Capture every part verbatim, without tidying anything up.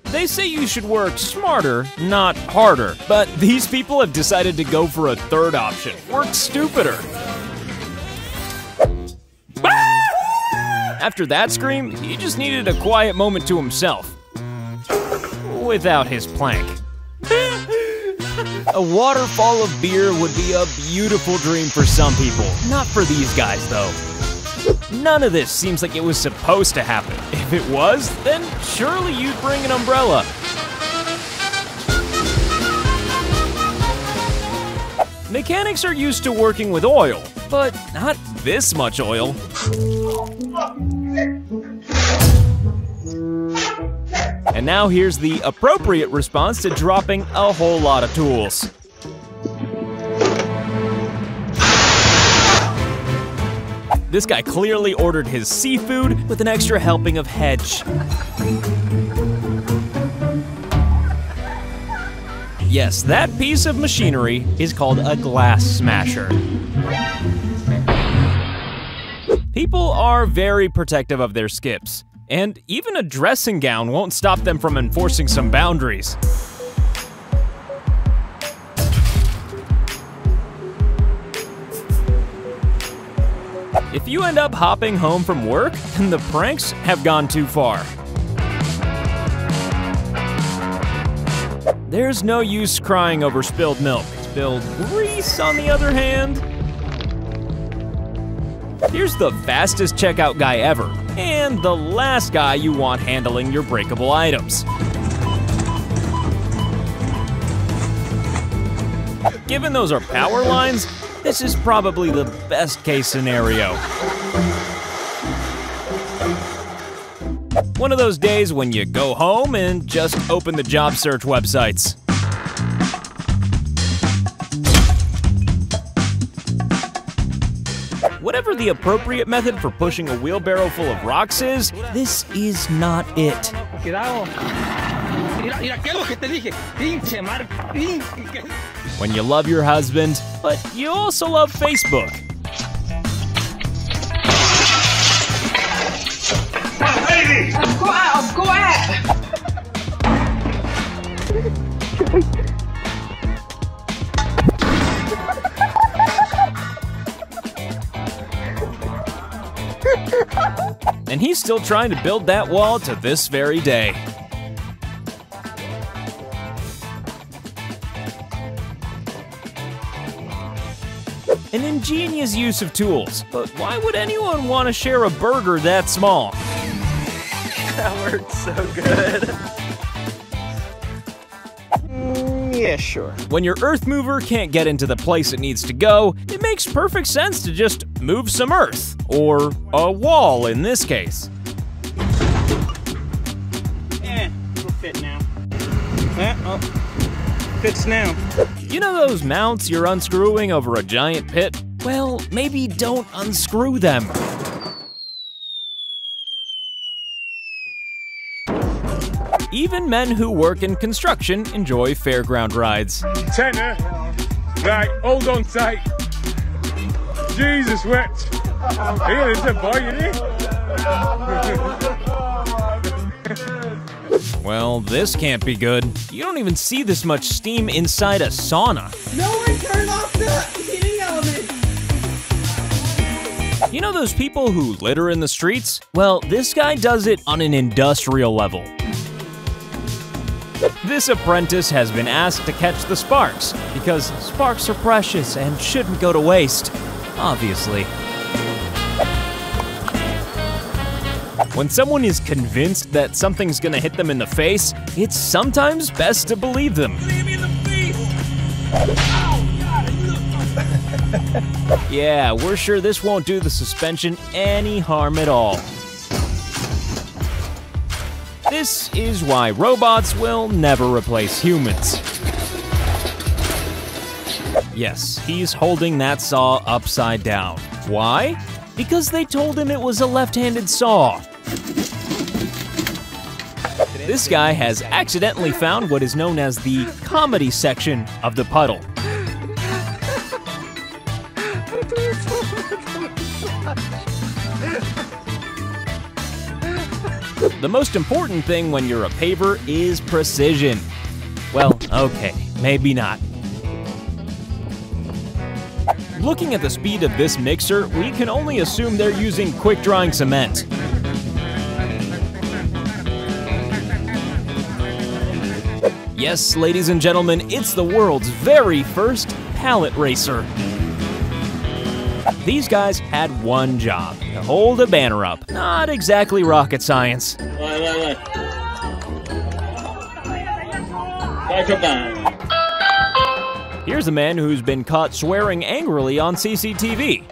They say you should work smarter, not harder. But these people have decided to go for a third option. Work stupider. After that scream, he just needed a quiet moment to himself. Without his plank. A waterfall of beer would be a beautiful dream for some people. Not for these guys, though. None of this seems like it was supposed to happen. If it was, then surely you'd bring an umbrella. Mechanics are used to working with oil, but not this much oil. And now here's the appropriate response to dropping a whole lot of tools. This guy clearly ordered his seafood with an extra helping of hedge. Yes, that piece of machinery is called a glass smasher. People are very protective of their skips, and even a dressing gown won't stop them from enforcing some boundaries. If you end up hopping home from work, then the pranks have gone too far. There's no use crying over spilled milk. Spilled grease, on the other hand. Here's the fastest checkout guy ever, and the last guy you want handling your breakable items. Given those are power lines, this is probably the best case scenario. One of those days when you go home and just open the job search websites. Whatever the appropriate method for pushing a wheelbarrow full of rocks is, this is not it. When you love your husband, but you also love Facebook. Lady! Go out! Go out! And he's still trying to build that wall to this very day. An ingenious use of tools, but why would anyone want to share a burger that small? That worked so good. Mm, yeah, sure. When your earth mover can't get into the place it needs to go, it makes perfect sense to just move some earth. Or a wall in this case. Eh, it'll fit now. Eh, oh, fits now. You know those mounts you're unscrewing over a giant pit? Well, maybe don't unscrew them. Even men who work in construction enjoy fairground rides. Tenner, right, hold on tight. Jesus wept. Here is a boy, isn't he? Well, this can't be good. You don't even see this much steam inside a sauna. No one turn off the heating element! You know those people who litter in the streets? Well, this guy does it on an industrial level. This apprentice has been asked to catch the sparks, because sparks are precious and shouldn't go to waste, obviously. When someone is convinced that something's gonna hit them in the face, it's sometimes best to believe them. Yeah, we're sure this won't do the suspension any harm at all. This is why robots will never replace humans. Yes, he's holding that saw upside down. Why? Because they told him it was a left-handed saw. This guy has accidentally found what is known as the comedy section of the puddle. the most important thing when you're a paver is precision. Well, okay, maybe not. Looking at the speed of this mixer, we can only assume they're using quick-drying cement. Yes, ladies and gentlemen, it's the world's very first pallet racer. These guys had one job, to hold a banner up. Not exactly rocket science. Here's a man who's been caught swearing angrily on C C T V.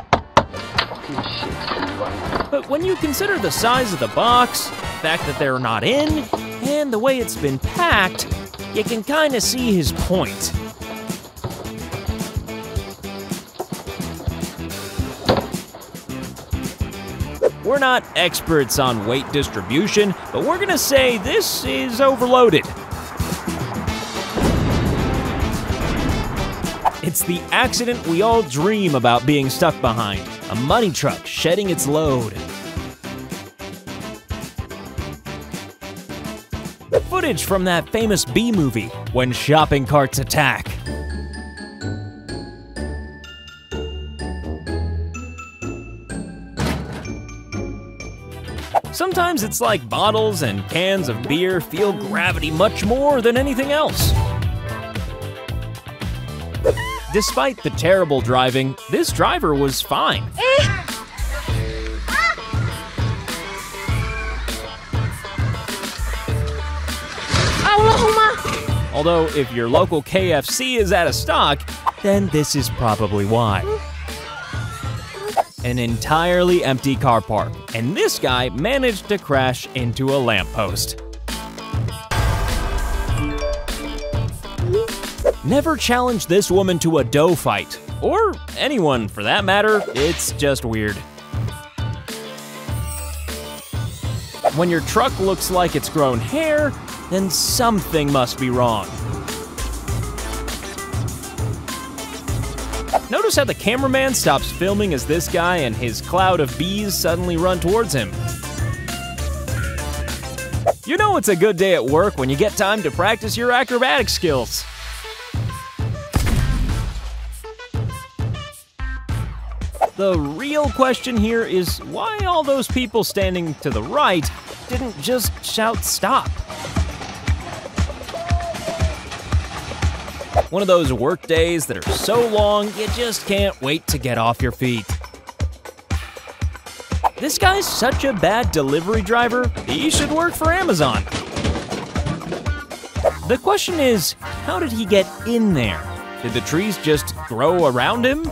But when you consider the size of the box, the fact that they're not in, and the way it's been packed, you can kinda see his point. We're not experts on weight distribution, but we're gonna say this is overloaded. It's the accident we all dream about being stuck behind. A money truck shedding its load. Footage from that famous B movie, When Shopping Carts Attack. Sometimes it's like bottles and cans of beer feel gravity much more than anything else. Despite the terrible driving, this driver was fine. Although, if your local K F C is out of stock, then this is probably why. An entirely empty car park, and this guy managed to crash into a lamppost. Never challenge this woman to a dough fight, or anyone for that matter, it's just weird. When your truck looks like it's grown hair, then something must be wrong. Notice how the cameraman stops filming as this guy and his cloud of bees suddenly run towards him. You know it's a good day at work when you get time to practice your acrobatic skills. The real question here is why all those people standing to the right didn't just shout stop. One of those work days that are so long, you just can't wait to get off your feet. This guy's such a bad delivery driver, he should work for Amazon. The question is, how did he get in there? Did the trees just grow around him?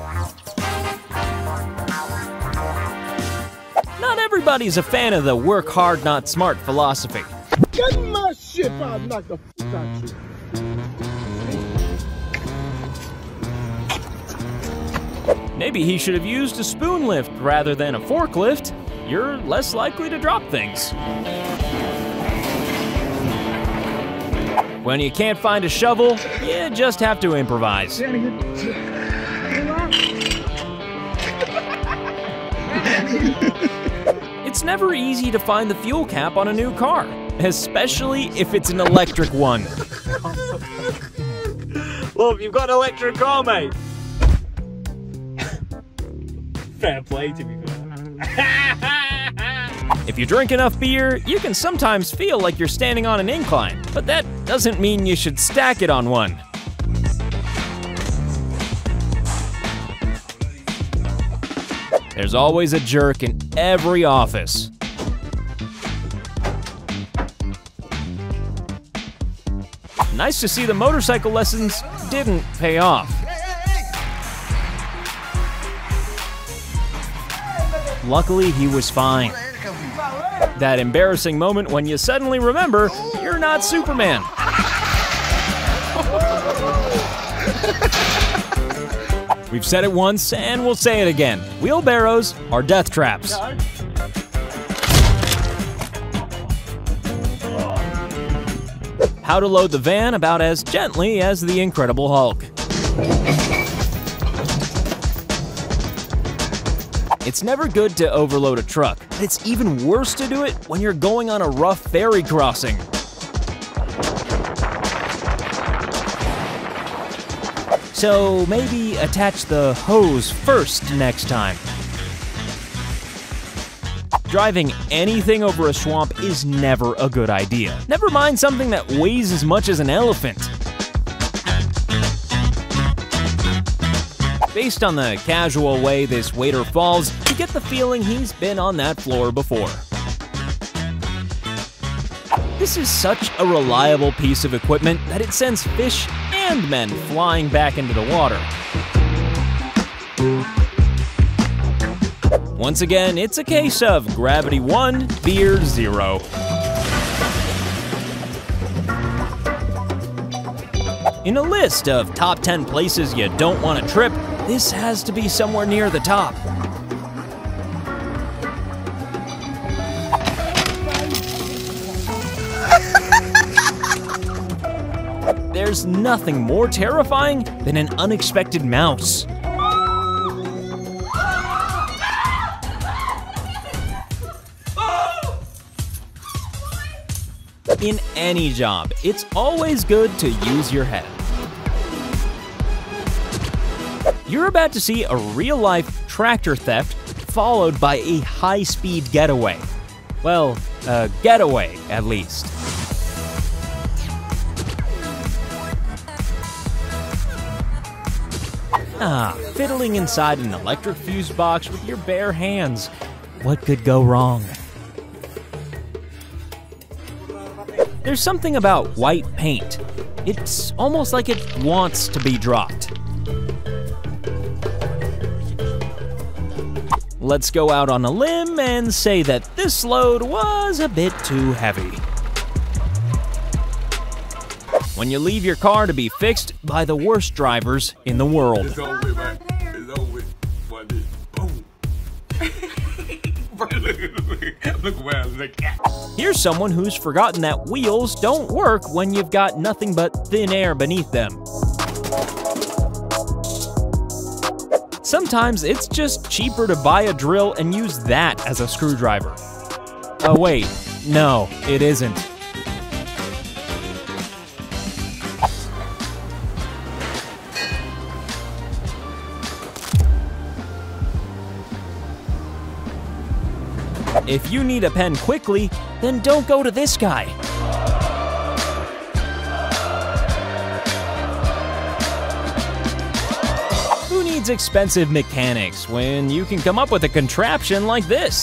Not everybody's a fan of the work hard, not smart philosophy. Get my shit, I'll knock the f out you. Maybe he should have used a spoon lift rather than a forklift. You're less likely to drop things. When you can't find a shovel, you just have to improvise. It's never easy to find the fuel cap on a new car, especially if it's an electric one. Look, you've got an electric car, mate. Fair play, to be fair. If you drink enough beer, you can sometimes feel like you're standing on an incline, but that doesn't mean you should stack it on one. There's always a jerk in every office. Nice to see the motorcycle lessons didn't pay off. Luckily, he was fine. That embarrassing moment when you suddenly remember you're not Superman. We've said it once and we'll say it again. Wheelbarrows are death traps. How to load the van about as gently as the Incredible Hulk. It's never good to overload a truck, but it's even worse to do it when you're going on a rough ferry crossing. So maybe attach the hose first next time. Driving anything over a swamp is never a good idea. Never mind something that weighs as much as an elephant. Based on the casual way this waiter falls, you get the feeling he's been on that floor before. This is such a reliable piece of equipment that it sends fish and men flying back into the water. Once again, it's a case of gravity one, beer zero. In a list of top ten places you don't want to trip, this has to be somewhere near the top. There's nothing more terrifying than an unexpected mouse. In any job, it's always good to use your head. You're about to see a real-life tractor theft followed by a high-speed getaway. Well, a getaway, at least. Ah, fiddling inside an electric fuse box with your bare hands. What could go wrong? There's something about white paint. It's almost like it wants to be dropped. Let's go out on a limb and say that this load was a bit too heavy. When you leave your car to be fixed by the worst drivers in the world. It's over with, man. It's over with. What did? Boom. Look where I look at. Here's someone who's forgotten that wheels don't work when you've got nothing but thin air beneath them. Sometimes it's just cheaper to buy a drill and use that as a screwdriver. Oh wait, no, it isn't. If you need a pen quickly, then don't go to this guy. Who needs expensive mechanics when you can come up with a contraption like this?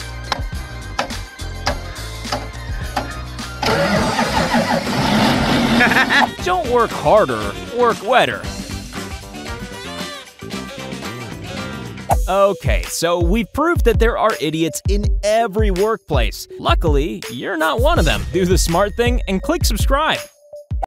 Don't work harder, work wetter. Okay, so we've proved that there are idiots in every workplace. Luckily, you're not one of them. Do the smart thing and click subscribe.